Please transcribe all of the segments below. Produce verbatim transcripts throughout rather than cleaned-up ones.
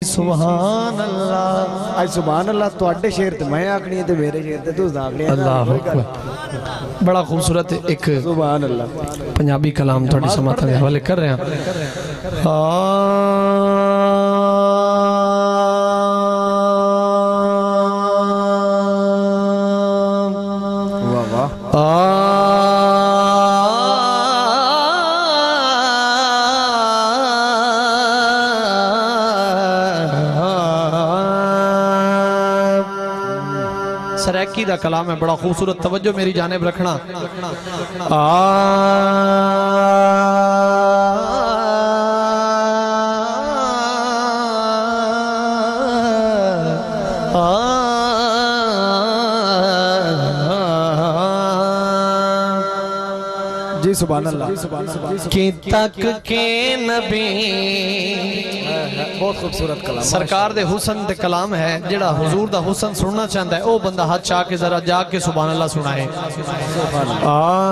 سبحان اللہ آج سبحان اللہ تو اڈے شیر تے میں آکھنی ہے تے میرے شیر تے تو آکھنی ہے اللہ اکبر بڑا خوبصورت ایک سبحان اللہ پنجابی کلام تھوڑی سماعت کے حوالے کر رہے ہیں واہ واہ سریکی دا کلام ہے بڑا خوبصورت توجہ میری جانب رکھنا جی سبحان اللہ کہ تک کے نبی بہت خوبصورت کلام سرکار دے حسن دے کلام ہے جڑا حضور دا حسن سننا چاہتا ہے او بندہ ہاتھ چاہ کے ذرا جا کے سبحان اللہ سنائے سبحان اللہ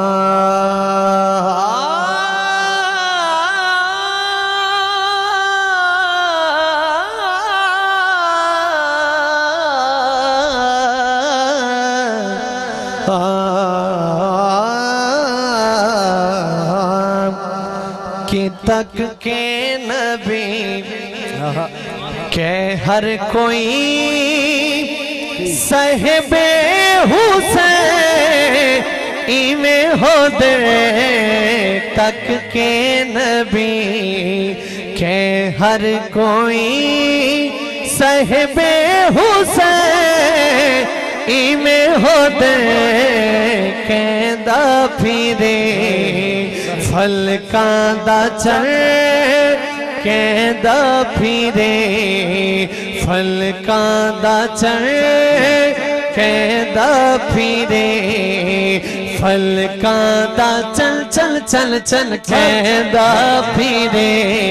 کہ تک کے نبی کہ ہر کوئی صاحب حسین ایمیں ہو دے تک کے نبی کہ ہر کوئی صاحب حسین ایمیں ہو دے کہندہ پھرے فلکان دا چل کہندہ پھرے فلکان دا چل کہندہ پھرے فلکان دا چل چل چل چل کہندہ پھرے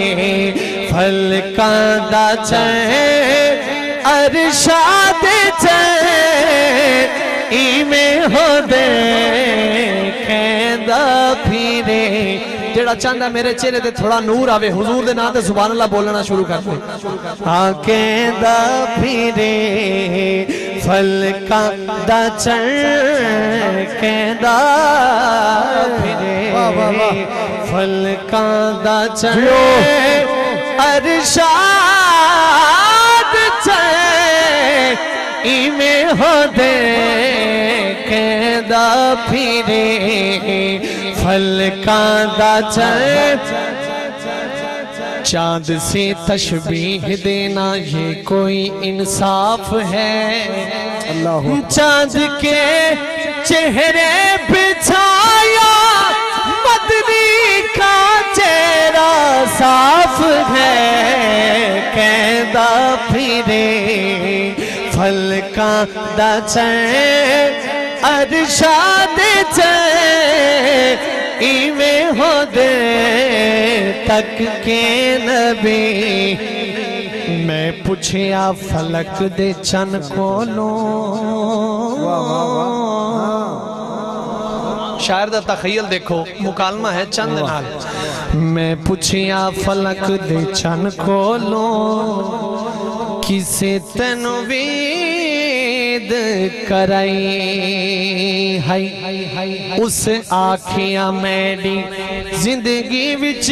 فلکان دا چل ارشاد چل ایمیں ہو دے کہندہ پھرے جڑا چاندہ میرے چہرے دے تھوڑا نور آوے حضور دے نام دے سبحان اللہ بولنا شروع کر دے کہندہ پھرے فلکان دا چل کہندہ پھرے فلکان دا چل ارشاد چل ایمیں ہو دے کہندہ پھرے فلکان دا چل چاند سے تشبیح دینا یہ کوئی انصاف ہے چاند کے چہرے پہ چھایا مدنی کا چہرہ صاف ہے کہندہ پھرے فلکان دا چل ارشاد چل ایمیں ہو دے تک کے نبی میں پوچھیا فلک دے چن کھولوں شاعر دا تخیل دیکھو مکالمہ ہے چند نال میں پوچھیا فلک دے چن کھولوں کسے تنوید کرائی ہے اس آکھیاں میری زندگی وچ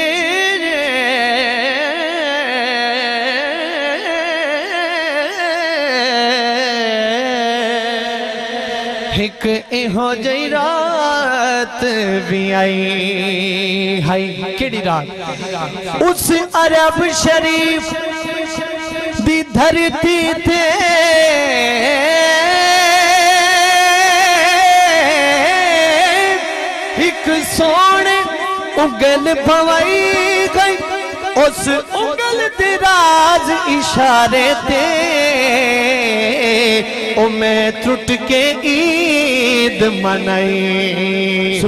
ایک ایہو جئی رات بھی آئی ہے کیڑی رات اس عرب شریف دی دھرتی تے ایک سونے اگل بھوائی گئی اس اگل دراز اشارے تے او میں ٹوٹ کے عید منائی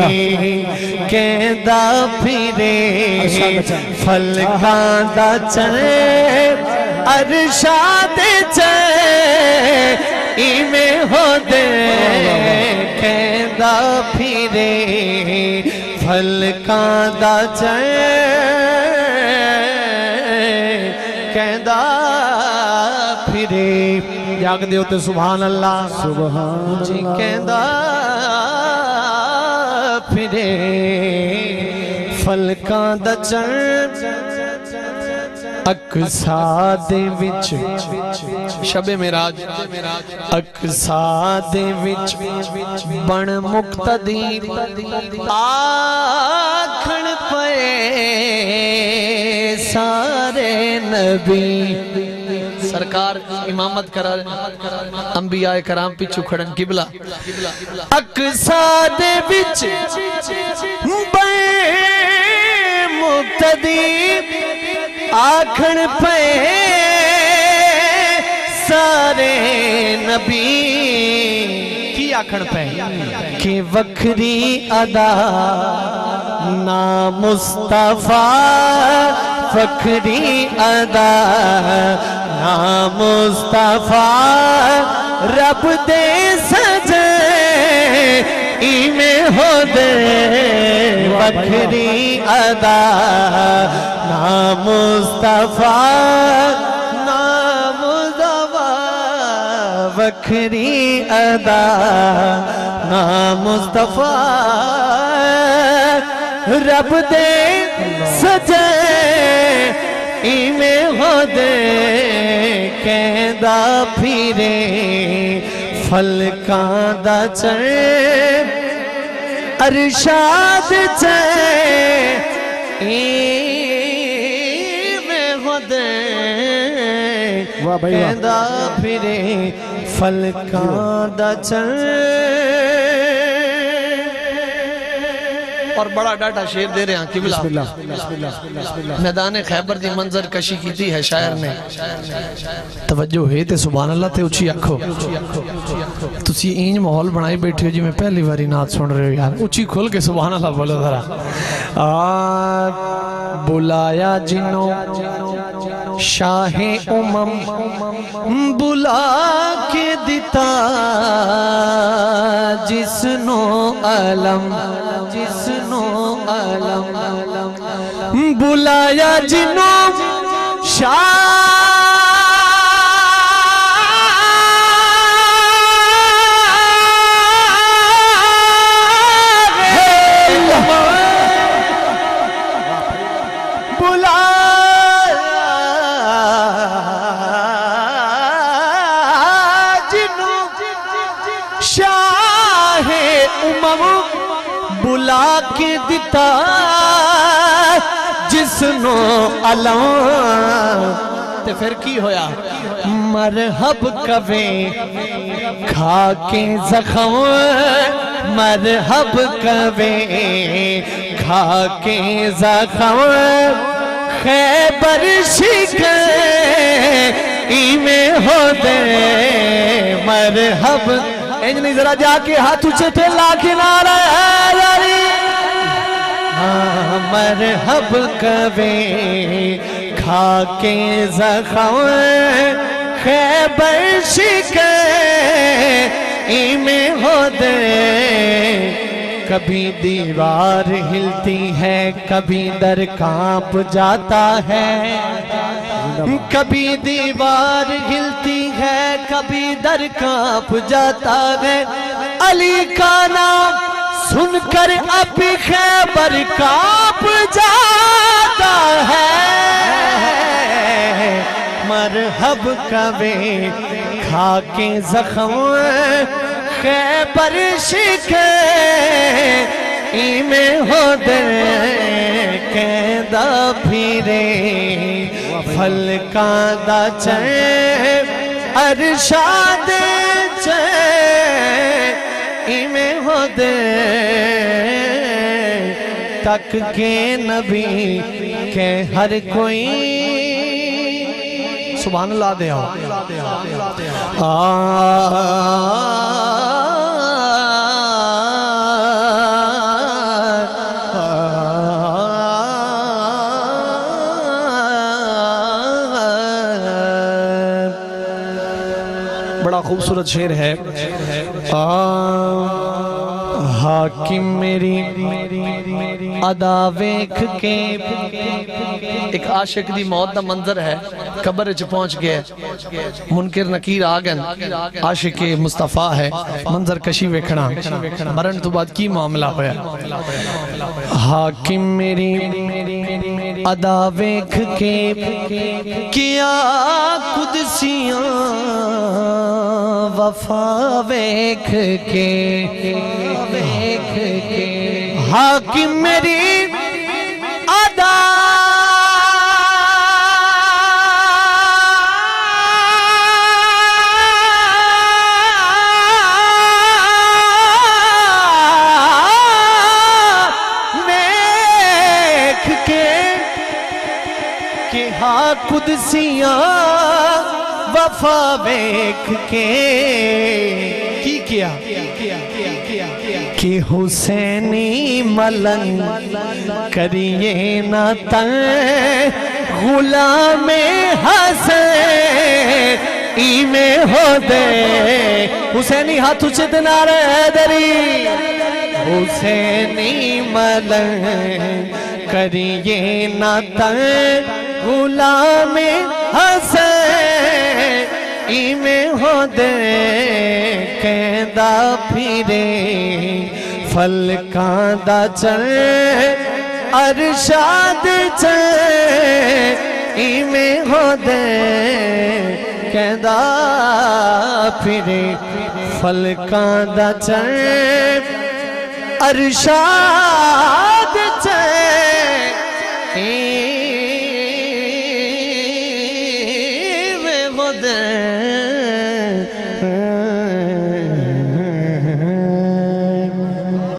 کہندہ پھرے فلکان دا چل ارشاد چل ایمیں ہو دے کہندہ پھرے فلکان دا چل کہندہ کہندا پھرے جاگ دیو تے سبحان اللہ سبحان جی اللہ کہندا پھرے فلکاں دا چڑھ اقصا دے وچ شب معراج اقصا دے وچ بن مقتدی آکھن پئے سارے نبی سرکار امامت کرا انبیاء کرام پیچھو کھڑن قبلہ اقصا دے وچ بن مقتدی آکھن پہ سارے نبی کی آکھن پہ کہ وکری ادا نا مصطفیٰ وکری ادا نا مصطفیٰ رب دے سجے ایمیں ہو دے وکری ادا نام مصطفیٰ نام مصطفیٰ وکری ادا نام مصطفیٰ رب دے سجے ایمیں ہو دے کہندا پھرے فلکاں دا چڑھ ارشاد چڑھ ایمیں ہو دے کہندا پھرے فلکاں دا چڑھ اور بڑا ڈاٹا شیر دے رہے ہیں قبلہ میدان خیبر دی منظر کشی کی تھی ہے شاعر نے توجہ ہے تے سبحان اللہ تے اچھی آکھو تسی اینج محول بنائی بیٹھے ہو جی میں پہلی باری نات سن رہے ہو یار اچھی کھول کے سبحان اللہ بولو ذرا بلایا جنوں شاہ امم بلا کے دیتا جسنو علم جسنو علم بلایا جنوں شاہ بلا کے دیتا جسنو علم تے پھر کی ہویا مرحب کوے کھا کے زخم مرحب کوے کھا کے زخم خیبر شکے ایمیں ہو دے مرحب انجنی ذرا جا کے ہاتھ اچھے تھے لا کے نعرہ ہے یاری مرحب کوے کھا کے زخم خیبر شکے ایمیں ہو دے کبھی دیوار ہلتی ہے کبھی در کانپ جاتا ہے کبھی دیوار ہلتی ہے کبھی در کانپ جاتا ہے علی کا نام سن کر اب خیبر کانپ جاتا ہے مرحب کوے کھا کے زخم خیبر شکے ایمیں ہو دے کہندا پھرے فلکاں دا چڑھ ارشاد چڑھ ایمیں ہو دے تک کے نبی کہ ہر کوئی سبحان اللہ دے ہو بڑا خوبصورت شعر ہے حاکم میری ادا ویکھ کے ایک عاشق دی موت دا منظر ہے قبر چ پہنچ گئے منکر نکیر آگن عاشق مصطفیٰ ہے منظر کشی ویکھنا مرن تو بعد کی معاملہ ہویا حاکم میری ادا ویکھ کے کیا قدسیاں وفا ویکھ کے ویکھ کے حاکم میری ادا قدسیاں وفا ویکھ کے کی کیا کہ حسینی ملنگ کریے نہ تن غلام حسین ایمیں ہو دے حسینی ہاتھ اچھت نعرہ حیدری حسینی ملنگ کریے نہ تن غلام حسین ایمیں ہو دے کہندہ پھرے فلکان دا چل ارشاد چل ایمیں ہو دے کہندہ پھرے فلکان دا چل ارشاد